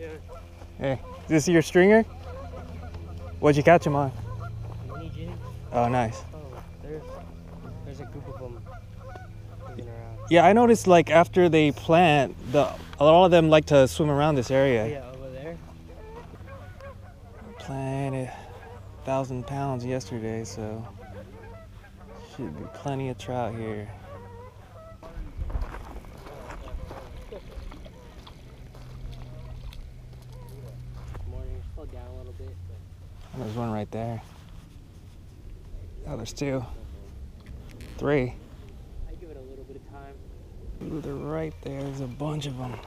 doing? Hey, is this your stringer? What'd you catch him on? Mini jigs? Oh, nice. Oh, there's a group of them moving around. Yeah, I noticed like after they plant, a lot of them like to swim around this area. Oh, yeah, over there. Planted 1,000 pounds yesterday, so should be plenty of trout here. Morning, slowed down a little bit. But There's one right there. Oh, there's two. Three. I give it a little bit of time. Ooh, they're right there. There's a bunch of them.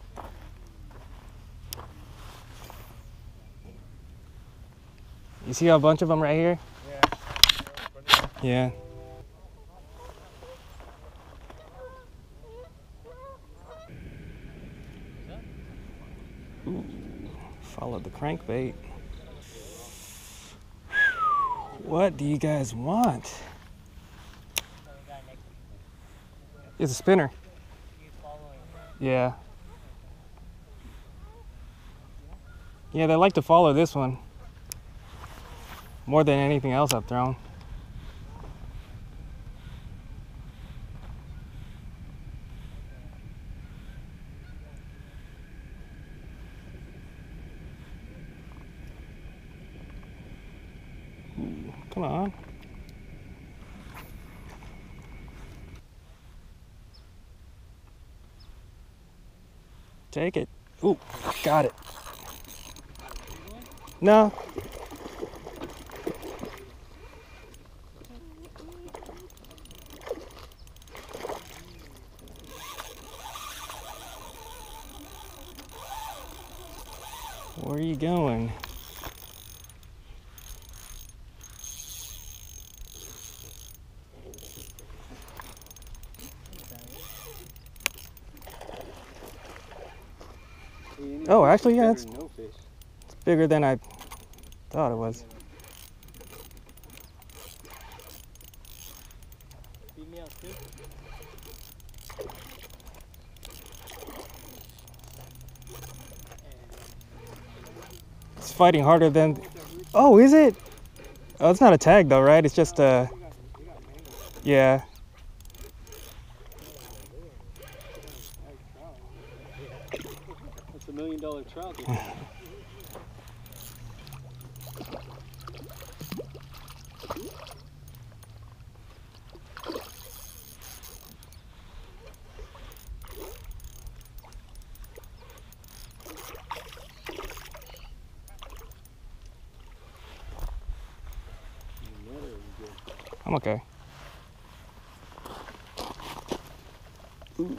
You see a bunch of them right here? Yeah. Ooh, followed the crankbait. What do you guys want? It's a spinner. Yeah. Yeah, they like to follow this one more than anything else I've thrown. Ooh, come on. Take it. Ooh, got it. No. Where are you going? Oh, actually, yeah, it's bigger than I thought it was. Feed me out too. It's fighting harder than... Oh, is it? Oh, it's not a tag though, right? It's just a... Yeah. That's $1 million trout. I'm okay. Ooh.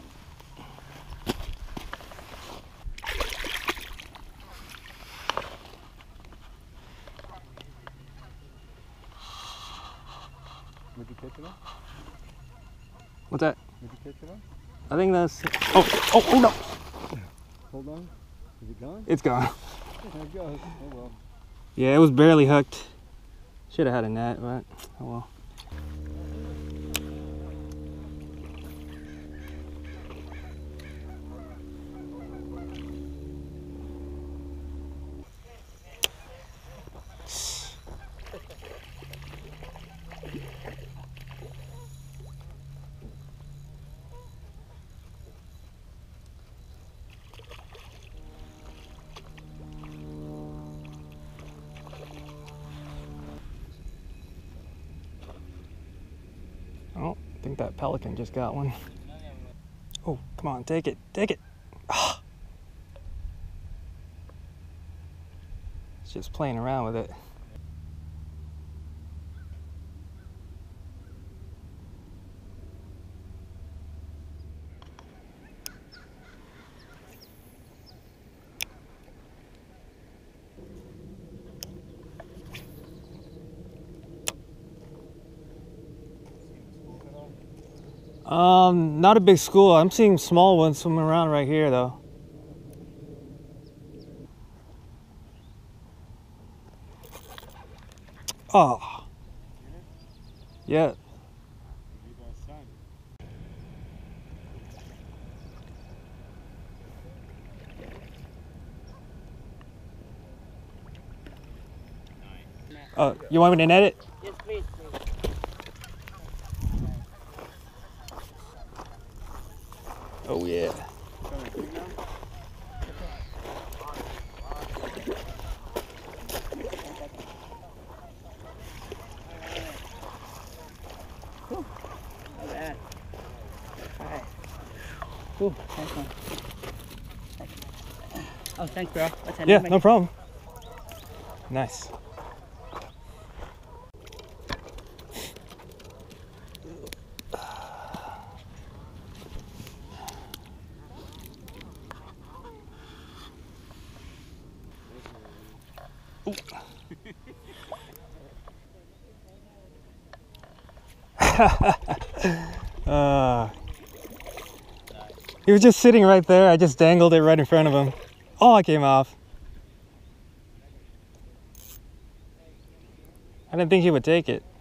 Would you catch it on? What's that? Would you catch it on? I think that's... Oh no! Hold on. Is it gone? It's gone. There it goes. Oh well. Yeah, it was barely hooked. Should have had a net, but oh well. Oh, I think that pelican just got one. Oh, come on, take it, take it. Ah. It's just playing around with it. Not a big school. I'm seeing small ones swimming around right here though. Oh. Yeah. Oh, you want me to net it? Yes, please. Oh yeah. Not bad. Alright. Cool. Thanks, man. Oh, thanks, bro. What's that Yeah, name no again? problem. Nice. He was just sitting right there. I just dangled it right in front of him. Oh, it came off. I didn't think he would take it.